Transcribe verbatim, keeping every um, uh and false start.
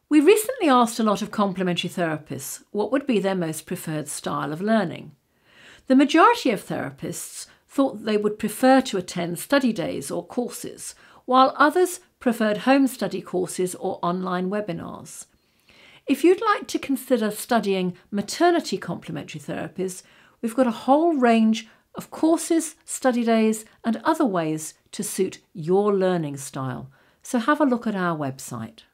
We recently asked a lot of complementary therapists what would be their most preferred style of learning. The majority of therapists thought they would prefer to attend study days or courses, while others preferred home study courses or online webinars. If you'd like to consider studying maternity complementary therapies, we've got a whole range of courses, study days and other ways to suit your learning style. So have a look at our website.